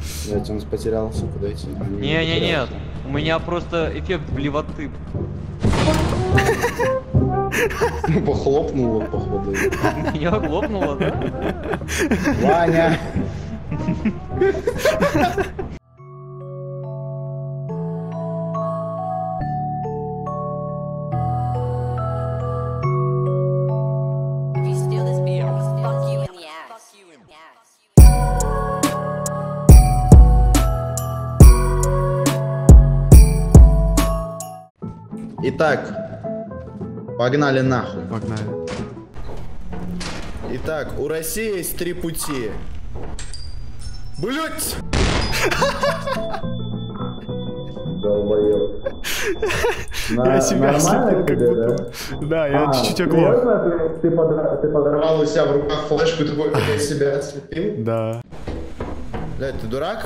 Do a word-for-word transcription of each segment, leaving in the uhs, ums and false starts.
Блять, он потерялся, куда идти? Не-не-нет, у меня просто эффект блевоты. Похлопнуло, походу. Я хлопнула, да? Ваня! Итак, погнали нахуй. Погнали. Итак, у России есть три пути. Блять! Долбоёб. Я себя слепил, как будто. Да, я чуть-чуть оглох. Ты подорвал у себя в руках флешку и такой, я себя ослепил? Да. Блять, ты дурак?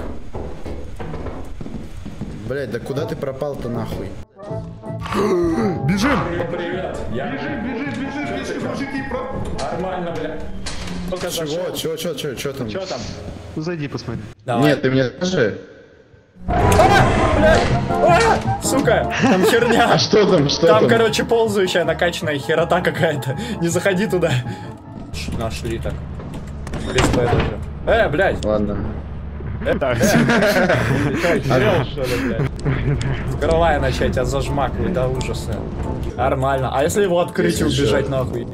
Блять, да куда ты пропал-то нахуй? Бежим! Привет! Я... Бежим, бежим, бежим, бежим, мужики, про... Нормально, бля. Только Чего? зашел. Чего, чего, чего, чего там? Чё там? Ну зайди, посмотри. Давай. Нет, ты мне скажи. А, блядь! А, сука, там херня. А что там, что Там, там? короче, ползающая накачанная херота какая-то. Не заходи туда. Нашли так. Без твоей даже. Э, блядь! Ладно. Это, э, делал, что ли, блядь? Скрывай начать, я зажмакаю до ужаса. Нормально. А если его открыть и убежать нахуй?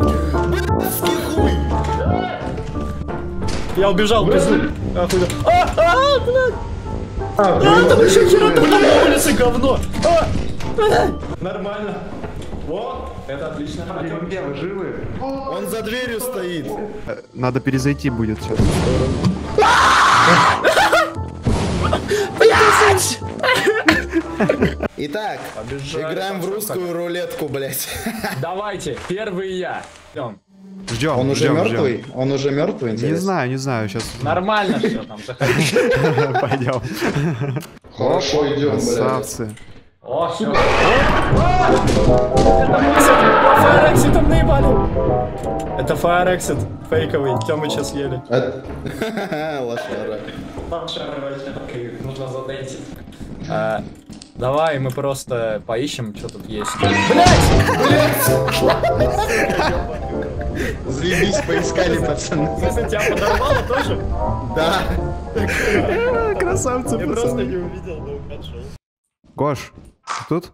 Я убежал, пизду. Нахуй. А, а, блядь! А, там еще херота на улице, говно! А, блядь! Нормально. Вот, это отлично. Где вы живы? Он за дверью стоит. Надо перезайти будет сейчас. Блядь! Итак, Побежали, играем в русскую рулетку, блять. Давайте, первый я. Идем. Ждем. Он уже ждем, мертвый? ждем. Он уже мертвый, Не интересно? знаю, не знаю, сейчас. Нормально все там, заходи. Пойдем. Хорошо, идем, блядь. Красавцы. О, сука. Это Fire Exit там наебали. Это Fire Exit фейковый, Тёмыча съели. Лошара. Нужно задейти. А, давай мы просто поищем, что тут есть. Блять! Заебись, поискали, пацаны. Если тебя подорвало тоже? Да. Красавцы, Я просто не увидел, но отшел. Гош, ты тут?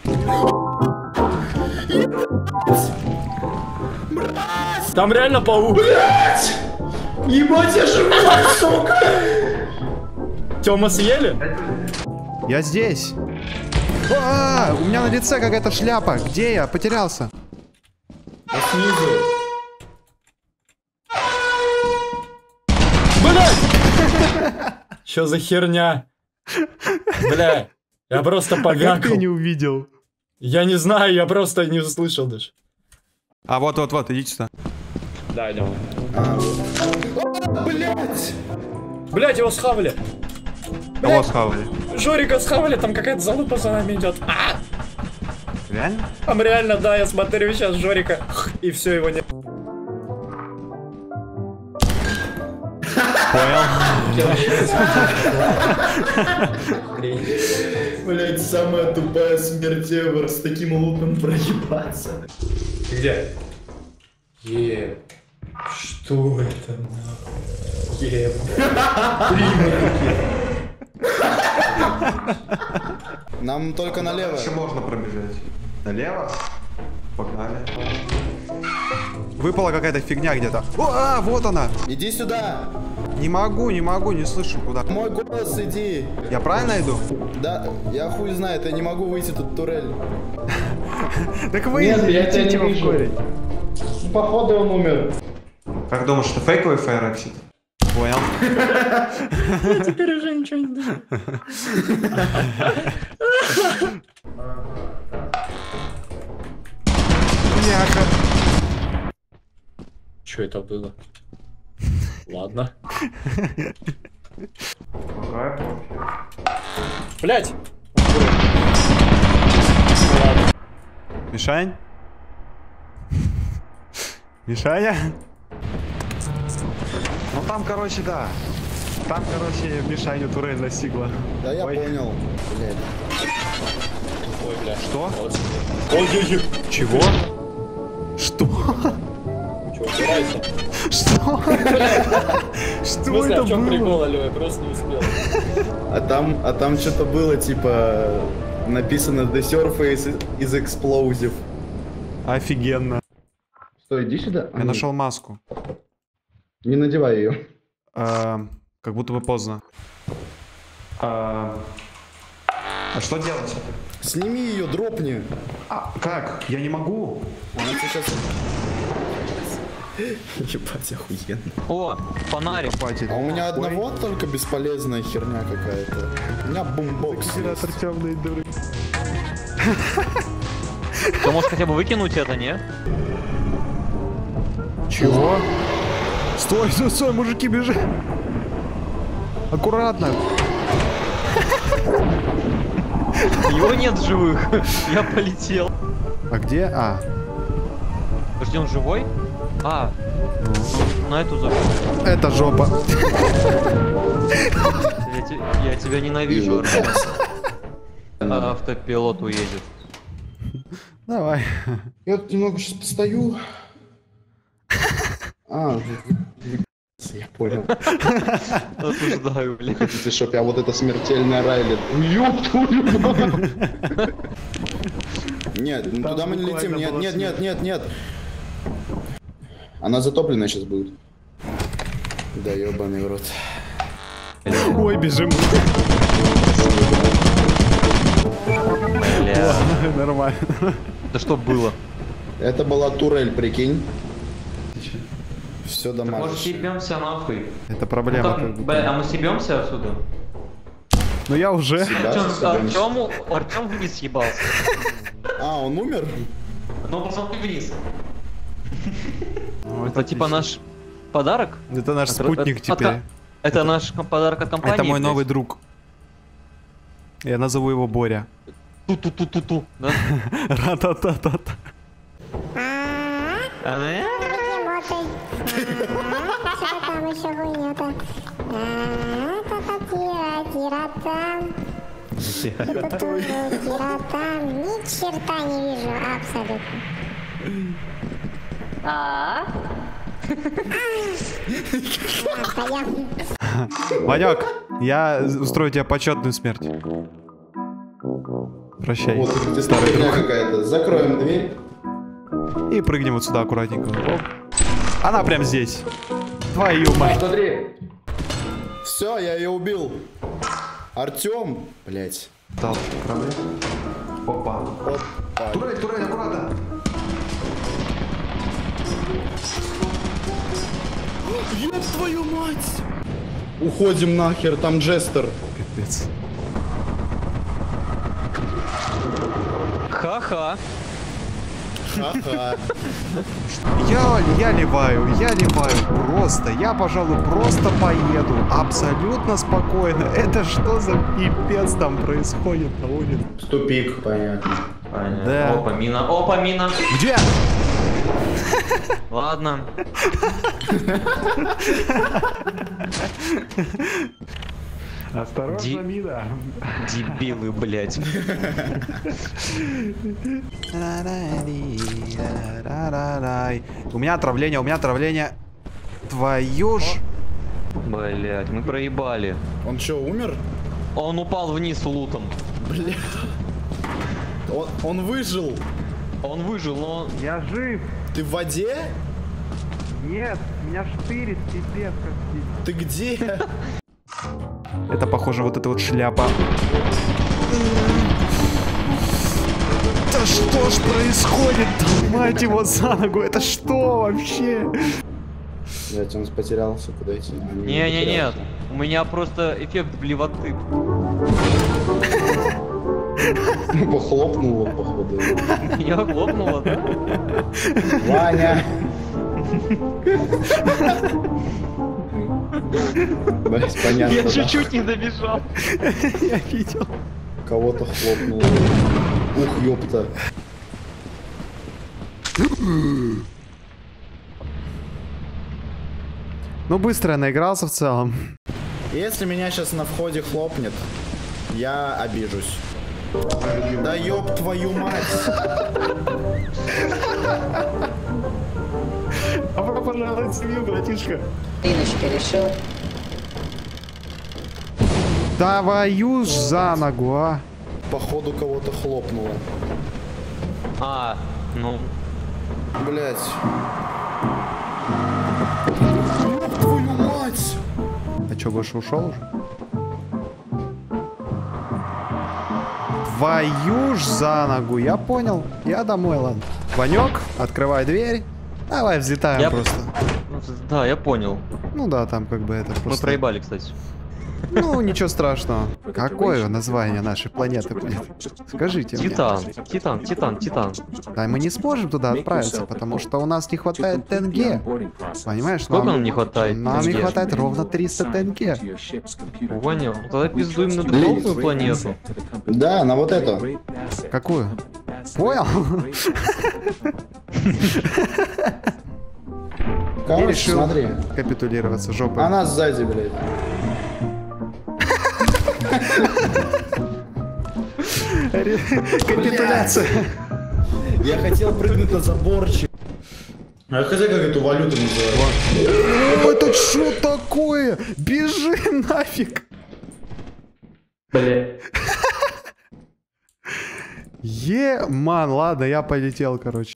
Там реально паук. Блять! Ебать, я живой, сука! Тёма съели? Я здесь. А, у меня на лице какая-то шляпа. Где я? Потерялся. А снизу. Блядь! Чё за херня? Бля, я просто Как погакал. ты не увидел? Я не знаю, я просто не услышал даже. А вот, вот, вот, идите сюда. Да, идем. Блять! Блять, его схавали. Кого схавали? Жорика схавали, там какая-то залупа за нами идет. А! Реально? Там реально, да, я смотрю сейчас Жорика, и все, его нет. Понял. Блять, самая тупая смерть ever, с таким луком проебаться. Где? Е. Что это нахуй? Е. Нам только налево. Еще можно пробежать. Налево? Погнали. Выпала какая-то фигня где-то. О, а, вот она. Иди сюда. Не могу, не могу, не слышу куда. Мой голос, иди. Я правильно иду? Да, я хуй знает, я не могу выйти тут турель. Так вы Нет, я тебя не идите в вижу. корень. Походу он умер. Как думаешь, это фейковый Fire Exit? Понял. Я теперь уже ничего не знаю. Бляха. Что это было? Ладно. Блять! Мишань? Мишаня? Ну там, короче, да. Там, короче, Мишаню турель настигла. Да я Ой. понял. Блядь. Ой, бля. Что? Ой-ой-ой. Чего? Что? Чё, убирайся? Что? В Что смысле, а это в чем было? прикол, алло, я просто не успел. А там, а там что-то было, типа, написано The surface is explosive. Офигенно. Стой, иди сюда. Я нашел маску. Не надевай ее. А, как будто бы поздно. А, а что делать? Сними ее, дропни. А, как? Я не могу. Она сейчас... Ебать, охуенно. О, фонарик. А у меня одного только бесполезная херня какая-то. У меня бумбокс есть. темной дыры. Ты можешь хотя бы выкинуть это, не? Чего? Стой, стой, стой, мужики, бежи. Аккуратно. Его нет в живых. Я полетел. А где? А. Подожди, он живой? А, на эту забыл. Это жопа. Я, те- я тебя ненавижу, Артем. А, автопилот уедет. Давай. Я тут немного сейчас постою. А, я понял. Осуждаю, блядь. Хотите, чтоб я вот это смертельная Райли. Ёб твою мать. Нет, ну туда мы не летим. Нет, нет, нет, нет, нет. Она затоплена сейчас будет. Да ёбаный в рот. Ой, бежим. Бля. Нормально. Да что было? Это была турель, прикинь. Все Может, домашнее. съебемся нахуй? Это Ну, проблема. как- как будто. бля, а мы съебемся отсюда? Ну я уже. Да, Артем, съебемся. Артему, Артем вниз съебался. А, он умер? Ну, посмотри вниз. Ну, Это типа наш подарок? Это наш От- спутник от- теперь. от- Это наш ком- подарок от компании? Это мой блядь? новый друг. Я назову его Боря. Ту-ту-ту-ту-ту, да? Ра-та-та-та-та. А, э? Что там еще хуйня-то? Тира-тира-там. Тира-там. Ни черта не вижу, абсолютно. А? Понятно. Ванек, я устрою тебе почетную смерть. Прощай. Вот, где старый херня друг. какая-то. Закроем дверь. И прыгнем вот сюда аккуратненько. Оп. Она прям здесь. Твою мать. Смотри. Все, я ее убил. Артем, блять. Дал, правда? Опа. Опа. Турель, турель, аккуратно. Ёб твою мать! Уходим нахер, там Джестер. Капец. Ха-ха. Ха-ха. Я, я ливаю, я ливаю просто. Я, пожалуй, просто поеду. Абсолютно спокойно. Это что за пипец там происходит на улице? Тупик, понятно. Понятно. Да. Опа, мина, опа, мина. Где? Ладно. Осторожно, Ди- мина. Дебилы, блядь. У меня отравление, у меня отравление. Твою ж. Блядь, мы проебали. Он что, умер? Он упал вниз лутом. Бля. Он, он выжил. Он выжил, но... Я жив. Ты в воде? Нет, меня штырит, пипец как. Ты где? Это похоже, вот эта вот шляпа. Да что ж происходит? Мать его за ногу, это что вообще? Блять, он потерялся, куда идти? Не-не-нет, у меня просто эффект блевоты. Похлопнул, походу. Я хлопнула, да? Ваня! Блять, понятно, Я да. чуть-чуть не добежал. Я видел. Кого-то хлопнул. Ух, ёпта. Ну быстро я наигрался в целом. Если меня сейчас на входе хлопнет, я обижусь. Да ёб твою мать! Добро пожаловать в семью, братишка. Риночка решил. Даваю ж за ногу, а. Походу кого-то хлопнуло. А, ну. Блять. Ёб твою мать! А чё, Гоша ушел уже? Твою ж за ногу, я понял. Я домой, ладно. Ванек, открывай дверь. Давай взлетаем Я... просто. Да, я понял. Ну да, там как бы это просто... Мы проебали, кстати. Ну, ничего страшного. Какое название нашей планеты будет? Скажите мне. Титан, Титан, Титан, Титан. Да, мы не сможем туда отправиться, потому что у нас не хватает тенге. Понимаешь? Сколько нам не хватает Нам не тенге? хватает ровно триста тенге. Понял. Тогда пиздуем на другую планету. Да, на вот эту. Какую? Понял? И Короче, решил смотри. капитулироваться жопой. Она сзади, блядь. Капитуляция. Я хотел прыгнуть на заборчик. А хотя как эту валюту называют? О, это что такое? Бежим нафиг. Бля. Е-ман, ладно, я полетел, короче.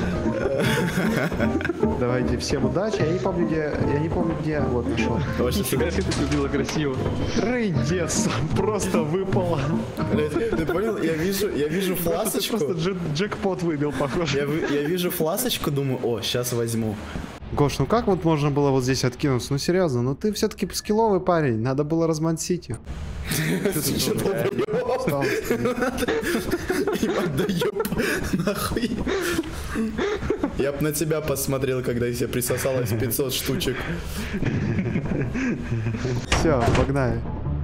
Давайте, всем удачи. Я не помню, где... Я не помню, где... Вот, нашел. Нифига себе ты купила красиво. Трындец, просто выпало. Ты понял? Я вижу, я вижу фласочку. Просто джек джекпот выбил, похоже. Я, вы- я вижу фласочку, думаю, о, сейчас возьму. Гош, ну как вот можно было вот здесь откинуться? Ну серьезно, ну ты все-таки скилловый парень, надо было размансить ее. Ебать, да ёб, нахуй. Я б на тебя посмотрел, когда тебе присосалось пятьсот штучек. Все, погнали.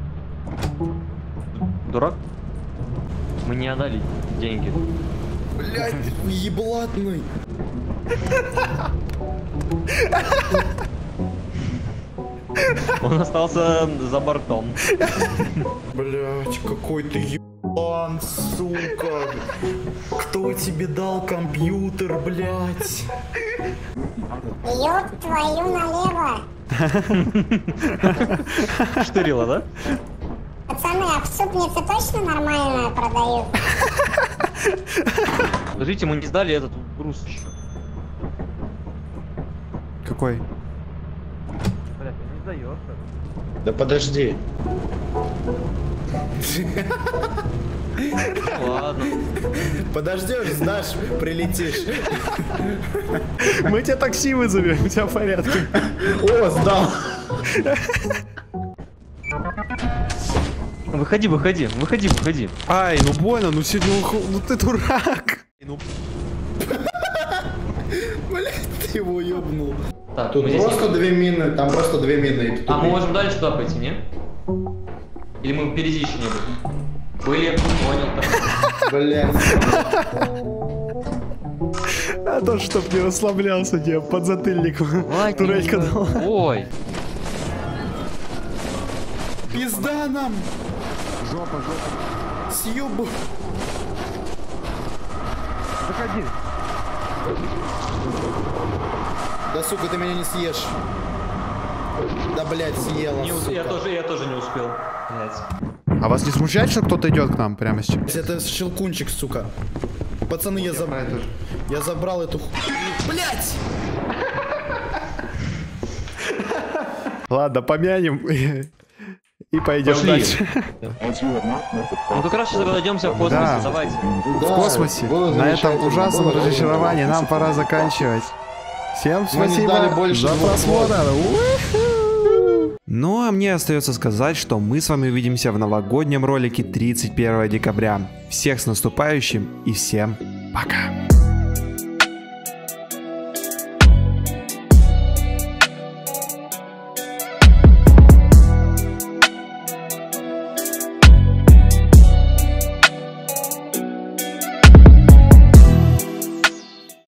Дурак? Мы не отдали деньги. Блядь, еблатный. Он остался за бортом. Блядь, какой ты ебан, сука. Кто тебе дал компьютер, блядь? Ёб твою налево. Штырила, да? Пацаны, а в супнице точно нормально продают? Подождите, мы не сдали этот груз еще. Какой? Блядь, ты не сдаешься. Да подожди. Ладно. Подождешь, сдашь, прилетишь. Мы тебе такси вызовем, у тебя в порядке. О, сдал. Выходи, выходи, выходи, выходи. Ай, ну больно, ну сегодня, ну ты дурак. Ну, Блядь, ты его ёбнул. Так, Тут мы здесь просто не- две мины, там просто две мины. и А мы тупик. можем дальше туда пойти, не? Или мы впереди еще не были? Были, понял. Так. Блядь. а то, чтоб не расслаблялся тебе под затыльником. Турелька дала. Ой. Пизда нам. Жопа, жопа. Съебу. Заходи. Да сука, ты меня не съешь. Да блядь, съела. Не ус- сука. я, тоже, я тоже не успел. Блядь. А вас не смущает, что кто-то идет к нам прямо сейчас? Это щелкунчик, сука. Пацаны, я забрал. Я забрал эту ху... Блять! Ладно, помянем и пойдем Пошли. дальше. Ну как раз сейчас разойдемся в космосе, Да. давайте. В космосе. На этом ужасном разочаровании нам пора заканчивать. Всем Мы не спасибо ждали больше за двух просмотр. Ну а мне остается сказать, что мы с вами увидимся в новогоднем ролике тридцать первого декабря. Всех с наступающим и всем пока.